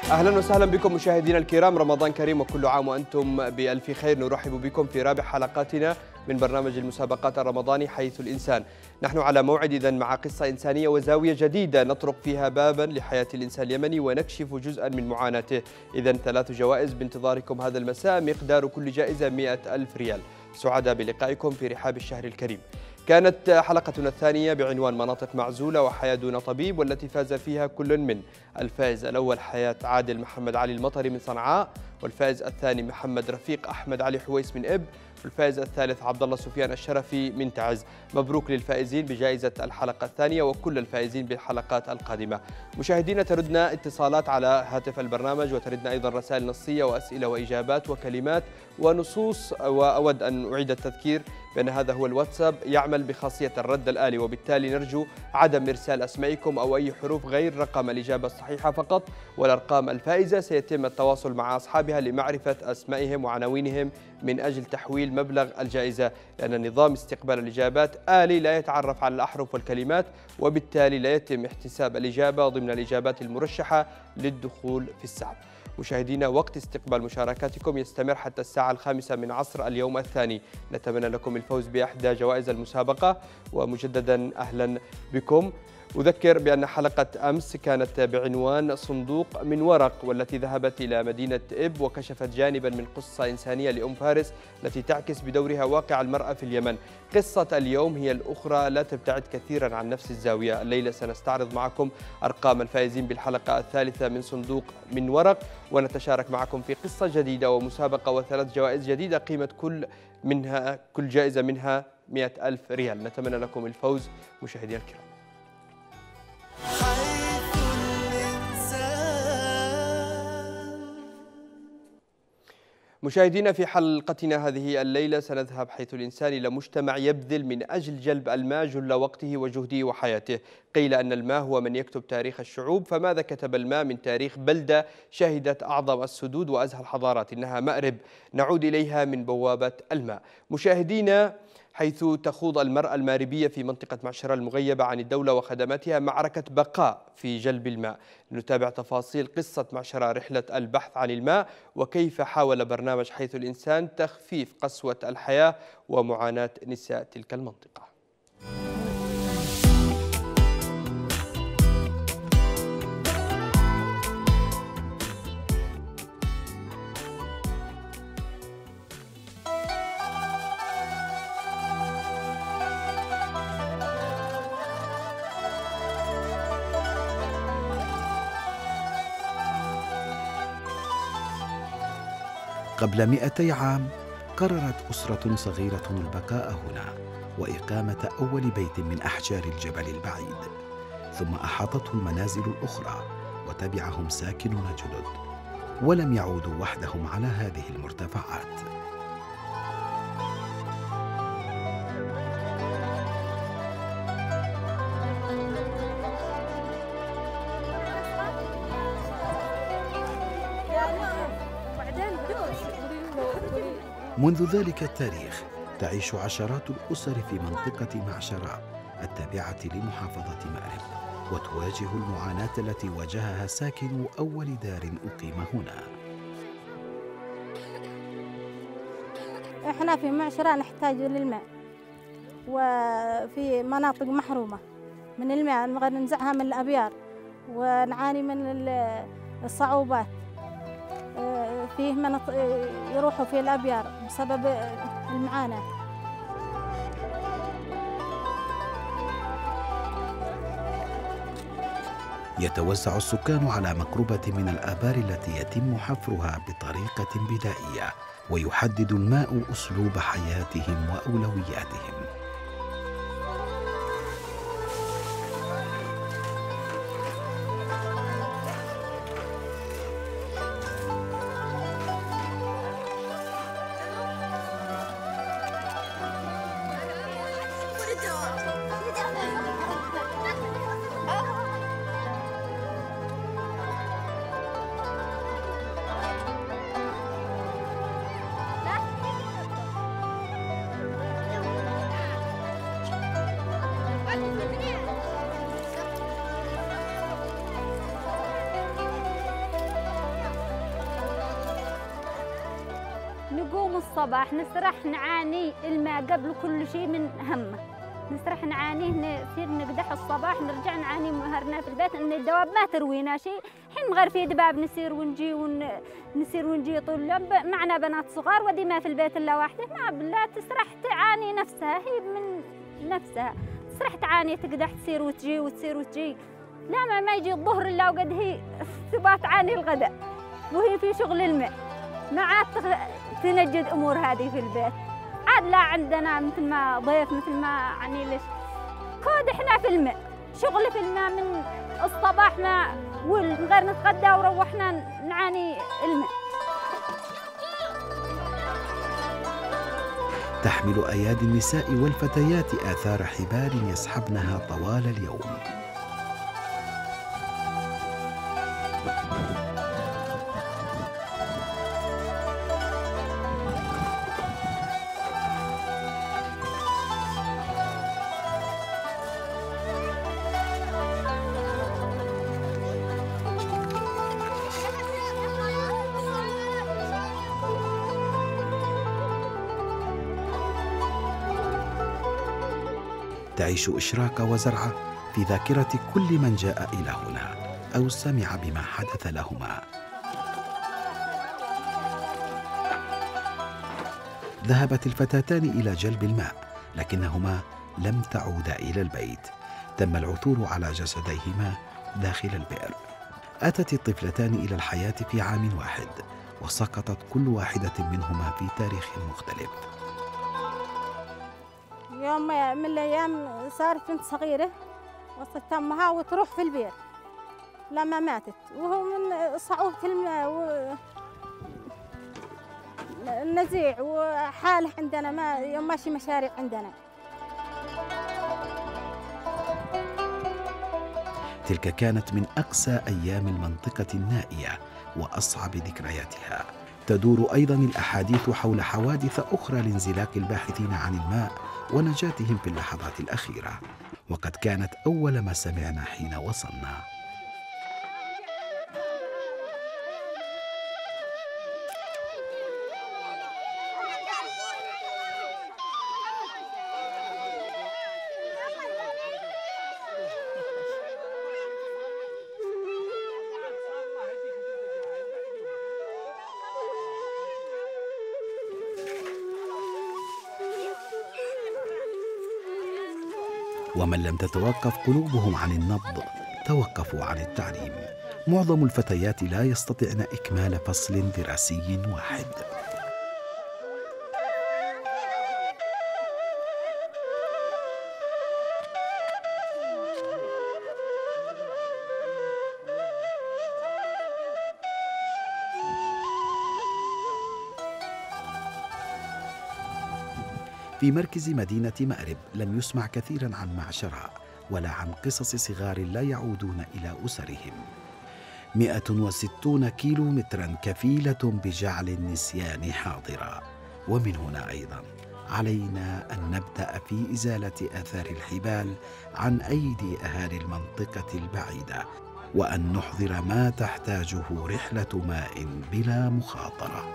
أهلا وسهلا بكم مشاهدينا الكرام، رمضان كريم وكل عام وأنتم بألف خير. نرحب بكم في رابع حلقاتنا من برنامج المسابقات الرمضاني حيث الإنسان. نحن على موعد إذن مع قصة إنسانية وزاوية جديدة نطرق فيها بابا لحياة الإنسان اليمني ونكشف جزءا من معاناته. إذن 3 جوائز بانتظاركم هذا المساء، مقدار كل جائزة 100,000 ريال. سعداء بلقائكم في رحاب الشهر الكريم. كانت حلقتنا الثانية بعنوان مناطق معزولة وحياة دون طبيب، والتي فاز فيها كل من الفائز الأول حياة عادل محمد علي المطري من صنعاء، والفائز الثاني محمد رفيق أحمد علي حويس من إب، والفائز الثالث عبد الله سفيان الشرفي من تعز. مبروك للفائزين بجائزة الحلقة الثانية وكل الفائزين بالحلقات القادمة. مشاهدينا، تردنا اتصالات على هاتف البرنامج، وتردنا أيضا رسائل نصية وأسئلة وإجابات وكلمات ونصوص. وأود أن أعيد التذكير بأن هذا هو الواتساب، يعمل بخاصية الرد الآلي، وبالتالي نرجو عدم إرسال أسمائكم أو أي حروف غير رقم الإجابة الصحيحة فقط. والأرقام الفائزة سيتم التواصل مع أصحابها لمعرفة أسمائهم وعناوينهم من أجل تحويل مبلغ الجائزة، لأن نظام استقبال الإجابات آلي لا يتعرف على الأحرف والكلمات، وبالتالي لا يتم احتساب الإجابة ضمن الإجابات المرشحة للدخول في السحب. مشاهدينا، وقت استقبال مشاركاتكم يستمر حتى الساعة 5 من عصر اليوم الثاني. نتمنى لكم الفوز بإحدى جوائز المسابقة، ومجددا أهلا بكم. أذكر بأن حلقة أمس كانت بعنوان صندوق من ورق، والتي ذهبت إلى مدينة إب وكشفت جانبا من قصة إنسانية لأم فارس التي تعكس بدورها واقع المرأة في اليمن. قصة اليوم هي الأخرى، لا تبتعد كثيرا عن نفس الزاوية. الليلة سنستعرض معكم أرقام الفائزين بالحلقة الثالثة من صندوق من ورق، ونتشارك معكم في قصة جديدة ومسابقة و3 جوائز جديدة قيمة كل جائزة منها 100,000 ريال. نتمنى لكم الفوز مشاهدينا الكرام. مشاهدينا، في حلقتنا هذه الليلة سنذهب حيث الإنسان إلى مجتمع يبذل من أجل جلب الماء جل وقته وجهده وحياته. قيل أن الماء هو من يكتب تاريخ الشعوب، فماذا كتب الماء من تاريخ بلدة شهدت أعظم السدود وأزهى الحضارات؟ إنها مأرب نعود إليها من بوابة الماء. مشاهدينا، حيث تخوض المرأة الماربية في منطقة معشرة المغيبة عن الدولة وخدماتها معركة بقاء في جلب الماء. نتابع تفاصيل قصة معشرة، رحلة البحث عن الماء، وكيف حاول برنامج حيث الإنسان تخفيف قسوة الحياة ومعاناة نساء تلك المنطقة. قبل 200 عام قررت أسرة صغيرة البقاء هنا وإقامة أول بيت من أحجار الجبل البعيد، ثم أحاطته المنازل الأخرى وتبعهم ساكنون جدد، ولم يعودوا وحدهم على هذه المرتفعات. منذ ذلك التاريخ تعيش عشرات الأسر في منطقة معشرة التابعة لمحافظة مأرب، وتواجه المعاناة التي واجهها ساكنو أول دار أقيم هنا. احنا في معشرة نحتاج للماء، وفي مناطق محرومة من الماء، نبغى ننزعها من الأبيار ونعاني من الصعوبات. فيه يروحوا في الأبيار بسبب المعاناة. يتوزع السكان على مقربة من الآبار التي يتم حفرها بطريقة بدائية، ويحدد الماء أسلوب حياتهم وأولوياتهم. نقوم الصباح نسرح نعاني الماء قبل كل شيء من همه، نسرح نعانيه، نصير نقدح الصباح نرجع نعاني مهرنا في البيت ان الدواب ما تروينا شيء. حين مغير في دباب نسير ونجي طول اليوم، معنا بنات صغار ودي ما في البيت الا واحده، ما بالله تسرح تعاني نفسها، هي من نفسها تسرح تعاني تقدح تسير وتجي وتسير وتجي، لا ما يجي الظهر الا وقد هي تبغى تعاني الغداء وهي في شغل الماء، ما عاد تنجد امور هذه في البيت. عاد لا عندنا مثل ما ضيف مثل ما يعني ليش كود احنا في الماء، شغل في الماء من الصباح ما غير نتغدى وروحنا نعاني الماء. تحمل أيادي النساء والفتيات آثار حبال يسحبنها طوال اليوم. تعيش إشراق وزرعة في ذاكرة كل من جاء إلى هنا أو سمع بما حدث لهما. ذهبت الفتاتان إلى جلب الماء، لكنهما لم تعودا إلى البيت. تم العثور على جسديهما داخل البئر. أتت الطفلتان إلى الحياة في عام واحد، وسقطت كل واحدة منهما في تاريخ مختلف. يوم من الأيام صارت بنت صغيرة وصلت أمها وتروح في البير لما ماتت، وهو من صعوبة النزيع وحاله عندنا ما يوم ماشي مشاريع عندنا. تلك كانت من أقسى أيام المنطقة النائية وأصعب ذكرياتها. تدور أيضا الأحاديث حول حوادث أخرى لانزلاق الباحثين عن الماء ونجاتهم في اللحظات الأخيرة، وقد كانت أول ما سمعنا حين وصلنا. ومن لم تتوقف قلوبهم عن النبض توقفوا عن التعليم. معظم الفتيات لا يستطعن إكمال فصل دراسي واحد. في مركز مدينة مأرب لم يسمع كثيرا عن معشرة ولا عن قصص صغار لا يعودون إلى أسرهم. 160 كيلومترا كفيلة بجعل النسيان حاضرا. ومن هنا أيضا علينا أن نبدأ في إزالة آثار الحبال عن أيدي أهالي المنطقة البعيدة، وأن نحضر ما تحتاجه رحلة ماء بلا مخاطرة.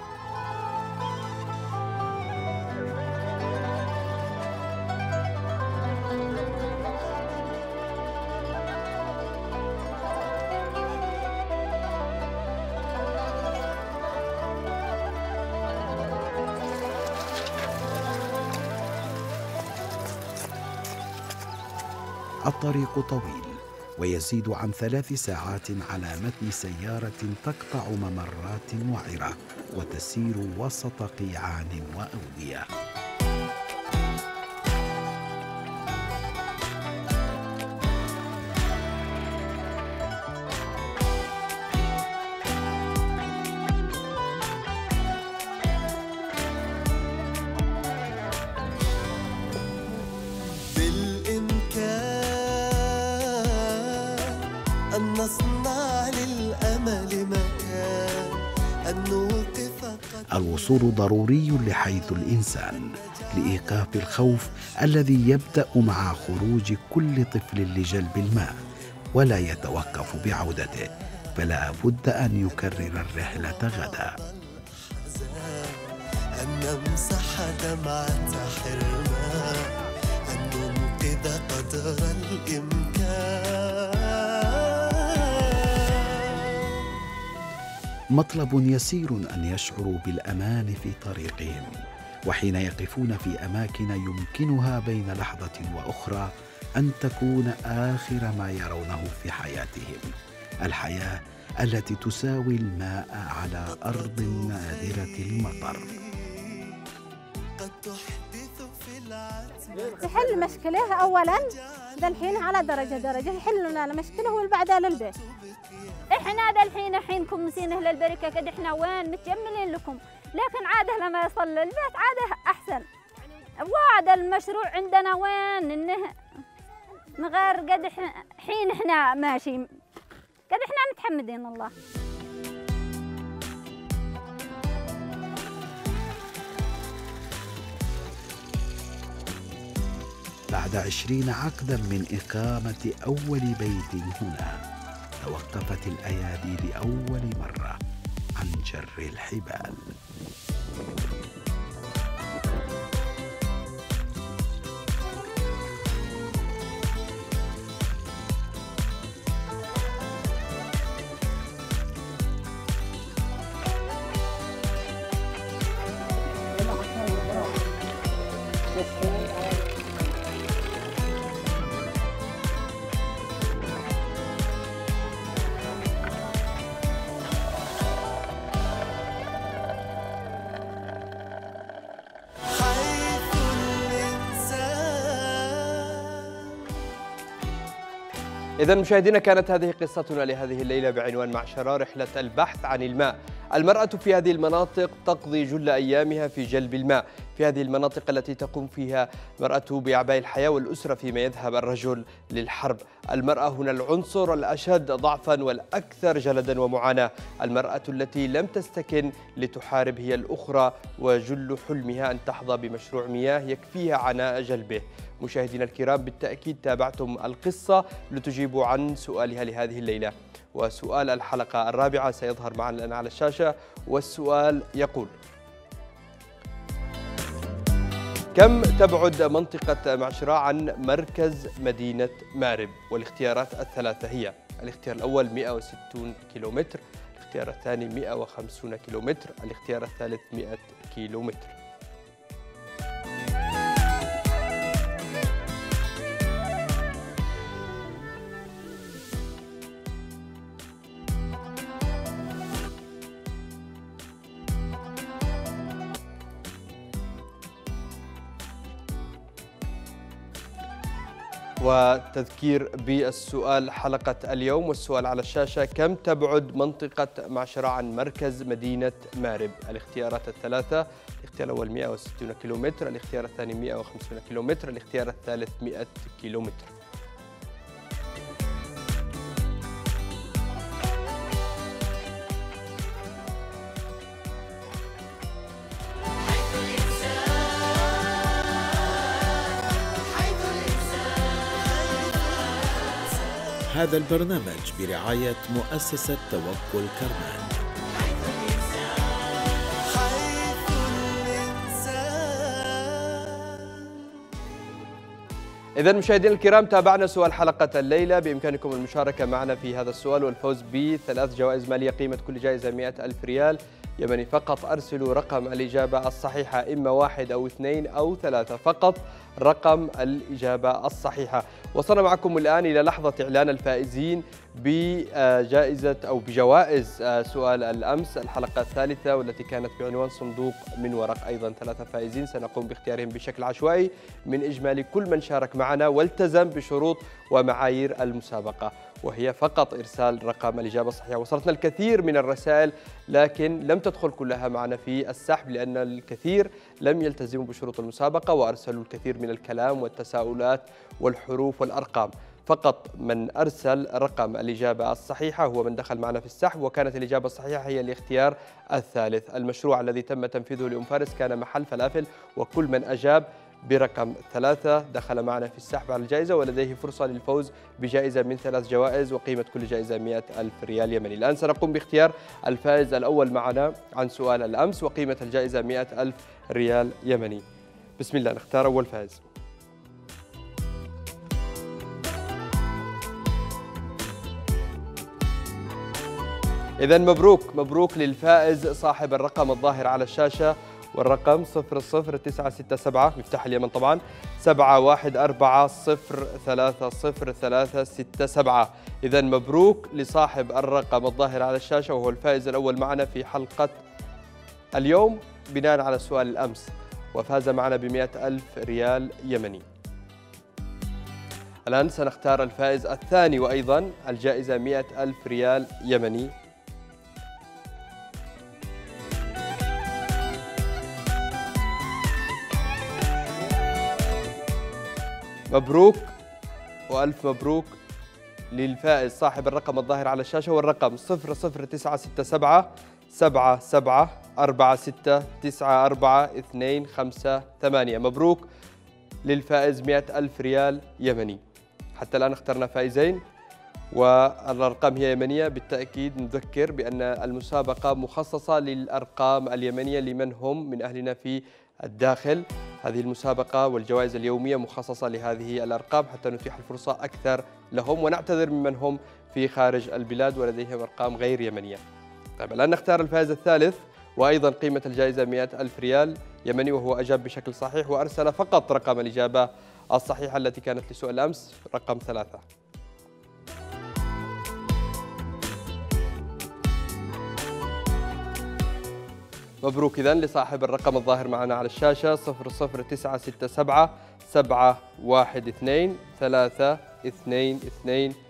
الطريق طويل ويزيد عن 3 ساعات على متن سيارة تقطع ممرات وعرة وتسير وسط قيعان وأودية. أن نصنع للأمل مكان، أن نوقف. الوصول ضروري لحيث الإنسان لإيقاف الخوف الذي يبدأ مع خروج كل طفل لجلب الماء ولا يتوقف بعودته، فلا بد أن يكرر الرحلة غدا. أن نمسح دمعة حرمان، أن ننقذ قدر الإمكان. مطلب يسير أن يشعروا بالأمان في طريقهم، وحين يقفون في أماكن يمكنها بين لحظة وأخرى أن تكون آخر ما يرونه في حياتهم، الحياة التي تساوي الماء على أرض نادرة المطر. قد تحدث في العتمة يحل مشكله اولا الحين على درجه يحل لنا المشكله والبعدها للبيت. احنا ذا الحين حينكم مسينه للبركه قد احنا وين متجملين لكم، لكن عاده لما يصل للبيت عاده احسن. وعد المشروع عندنا وين انه نغير قد حين احنا ماشي قد احنا متحمدين الله. بعد 20 عقدا من إقامة أول بيت هنا، توقفت الأيادي لأول مرة عن جر الحبال. إذا مشاهدينا، كانت هذه قصتنا لهذه الليلة بعنوان معشرة رحلة البحث عن الماء. المرأة في هذه المناطق تقضي جل أيامها في جلب الماء، في هذه المناطق التي تقوم فيها المرأة بأعباء الحياة والأسرة فيما يذهب الرجل للحرب. المرأة هنا العنصر الأشد ضعفا والأكثر جلدا ومعاناة، المرأة التي لم تستكن لتحارب هي الأخرى، وجل حلمها أن تحظى بمشروع مياه يكفيها عناء جلبه. مشاهدينا الكرام، بالتأكيد تابعتم القصة لتجيبوا عن سؤالها لهذه الليلة، وسؤال الحلقة الرابعة سيظهر معنا الآن على الشاشة، والسؤال يقول: كم تبعد منطقة معشرة عن مركز مدينة مارب؟ والاختيارات الثلاثة هي: الاختيار الأول 160 كيلومتر، الاختيار الثاني 150 كيلومتر، الاختيار الثالث 100 كيلومتر. وتذكير بالسؤال حلقة اليوم، والسؤال على الشاشة: كم تبعد منطقة معشرة عن مركز مدينة مارب؟ الاختيارات الثلاثة: الاختيار الأول 160 كيلومتر، الاختيار الثاني 150 كيلومتر، الاختيار الثالث 100 كيلومتر. هذا البرنامج برعاية مؤسسة توكل كرمان. إذا مشاهدينا الكرام، تابعنا سؤال حلقة الليلة. بإمكانكم المشاركة معنا في هذا السؤال والفوز ب3 جوائز مالية قيمة كل جائزة 100,000 ريال يمني. فقط أرسلوا رقم الإجابة الصحيحة، إما 1 أو 2 أو 3، فقط رقم الإجابة الصحيحة. وصلنا معكم الآن إلى لحظة إعلان الفائزين بجائزة أو بجوائز سؤال الأمس الحلقة الثالثة، والتي كانت بعنوان صندوق من ورق. أيضا 3 فائزين سنقوم باختيارهم بشكل عشوائي من إجمالي كل من شارك معنا والتزم بشروط ومعايير المسابقة، وهي فقط إرسال رقم الإجابة الصحيحة. وصلتنا الكثير من الرسائل، لكن لم تدخل كلها معنا في السحب، لأن الكثير لم يلتزموا بشروط المسابقة وأرسلوا الكثير من الكلام والتساؤلات والحروف والأرقام. فقط من أرسل رقم الإجابة الصحيحة هو من دخل معنا في السحب، وكانت الإجابة الصحيحة هي الاختيار الثالث. المشروع الذي تم تنفيذه لأم فارس كان محل فلافل، وكل من أجاب برقم 3 دخل معنا في السحب على الجائزة ولديه فرصة للفوز بجائزة من 3 جوائز وقيمة كل جائزة 100,000 ريال يمني. الآن سنقوم باختيار الفائز الأول معنا عن سؤال الأمس وقيمة الجائزة 100,000 ريال يمني. بسم الله، نختار أول فائز. إذن مبروك للفائز صاحب الرقم الظاهر على الشاشة والرقم 00967 مفتاح اليمن طبعا 71403037. إذن مبروك لصاحب الرقم الظاهر على الشاشة وهو الفائز الأول معنا في حلقة اليوم بناء على سؤال الأمس وفاز معنا ب100,000 ريال يمني. الآن سنختار الفائز الثاني وأيضا الجائزة 100,000 ريال يمني. مبروك وألف مبروك للفائز صاحب الرقم الظاهر على الشاشة والرقم 00967 7746942428. مبروك للفائز 100,000 ريال يمني. حتى الآن اخترنا فائزين والأرقام هي يمنية. بالتأكيد نذكر بأن المسابقة مخصصة للأرقام اليمنية لمن هم من أهلنا في الداخل. هذه المسابقة والجوائز اليومية مخصصة لهذه الأرقام حتى نتيح الفرصة أكثر لهم ونعتذر ممن هم في خارج البلاد ولديهم أرقام غير يمنية. طيب الآن نختار الفائز الثالث وأيضا قيمة الجائزة 100,000 ريال يمني وهو أجاب بشكل صحيح وأرسل فقط رقم الإجابة الصحيحة التي كانت لسؤال الأمس رقم 3. مبروك إذن لصاحب الرقم الظاهر معنا على الشاشة 00967 712 322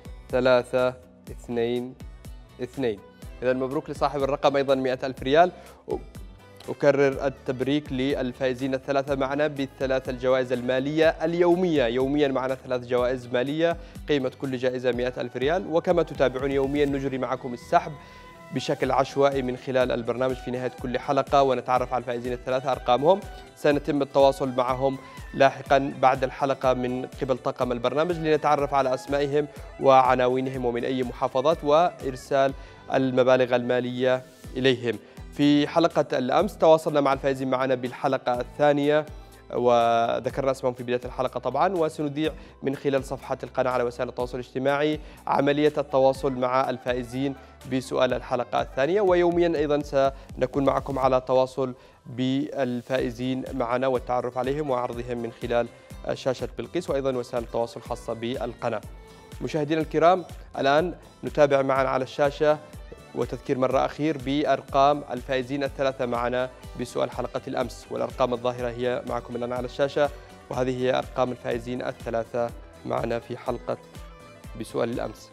322. إذن مبروك لصاحب الرقم أيضا 100,000 ريال. أكرر التبريك للفائزين الثلاثة معنا بالثلاث الجوائز المالية اليومية. يوميا معنا 3 جوائز مالية قيمة كل جائزة 100,000 ريال. وكما تتابعون يوميا نجري معكم السحب بشكل عشوائي من خلال البرنامج في نهاية كل حلقة ونتعرف على الفائزين الثلاثة أرقامهم. سنتم التواصل معهم لاحقا بعد الحلقة من قبل طاقم البرنامج لنتعرف على أسمائهم وعناوينهم ومن أي محافظات وإرسال المبالغ المالية إليهم. في حلقة الأمس تواصلنا مع الفائزين معنا بالحلقة الثانية وذكرنا اسمهم في بداية الحلقة طبعا وسنذيع من خلال صفحة القناة على وسائل التواصل الاجتماعي عملية التواصل مع الفائزين بسؤال الحلقة الثانية. ويوميا أيضا سنكون معكم على تواصل بالفائزين معنا والتعرف عليهم وعرضهم من خلال شاشة بلقيس وأيضا وسائل التواصل الخاصة بالقناة. مشاهدينا الكرام الآن نتابع معنا على الشاشة وتذكير مرة أخير بأرقام الفائزين الثلاثة معنا بسؤال حلقة الأمس والأرقام الظاهرة هي معكم الآن على الشاشة وهذه هي أرقام الفائزين الثلاثة معنا في حلقة بسؤال الأمس.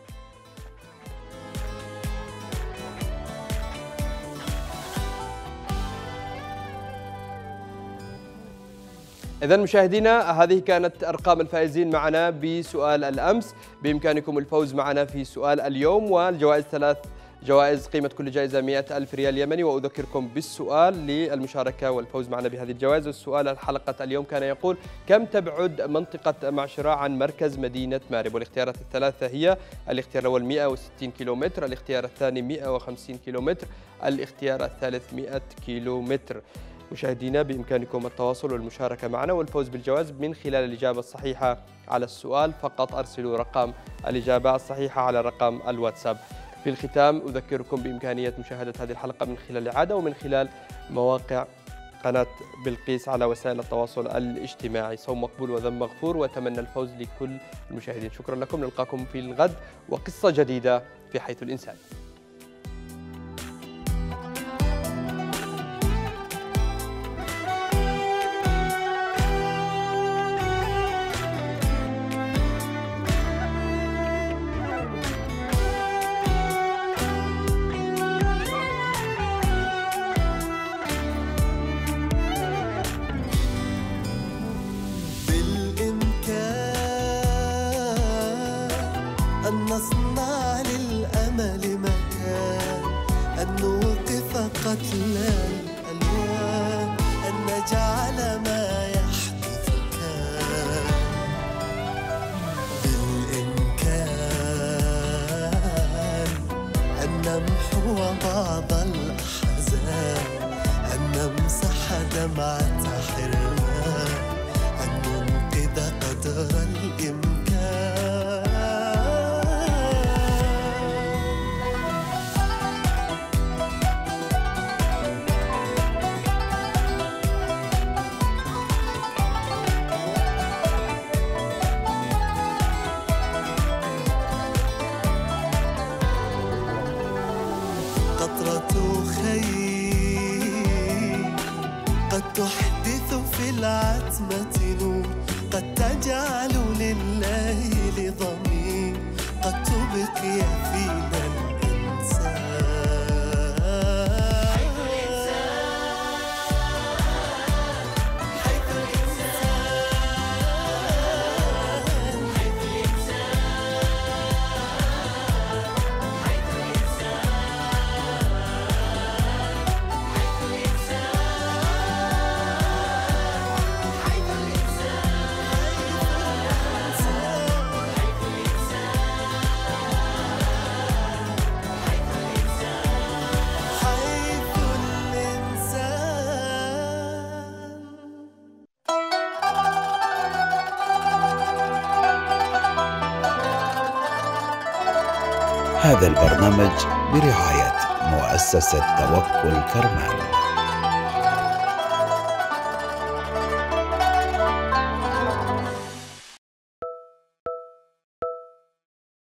إذن مشاهدينا هذه كانت أرقام الفائزين معنا بسؤال الأمس. بإمكانكم الفوز معنا في سؤال اليوم والجوائز 3 جوائز قيمة كل جائزة 100,000 ريال يمني. وأذكركم بالسؤال للمشاركة والفوز معنا بهذه الجوائز. السؤال الحلقة اليوم كان يقول كم تبعد منطقة معشرة عن مركز مدينة مارب؟ والاختيارات الثلاثة هي الاختيار الأول 160 كيلومتر، الاختيار الثاني 150 كيلومتر، الاختيار الثالث 100 كيلومتر. مشاهدينا بإمكانكم التواصل والمشاركة معنا والفوز بالجوائز من خلال الإجابة الصحيحة على السؤال. فقط أرسلوا رقم الإجابة الصحيحة على رقم الواتساب. في الختام أذكركم بإمكانية مشاهدة هذه الحلقة من خلال الإعادة ومن خلال مواقع قناة بلقيس على وسائل التواصل الاجتماعي. صوم مقبول وذنب مغفور وأتمنى الفوز لكل المشاهدين. شكرا لكم. نلقاكم في الغد وقصة جديدة في حيث الإنسان. نصنع للأمل نمحو بعض الأحزان، أن نمسح دمعة حرمان، أن ننقذ قدر الإمكان. قطرة خير قد تحدث في العتمة نور، قد تجعل لليل ضمير، قد تبقي فينا الإنسان. هذا البرنامج برعاية مؤسسة توكل كرمان.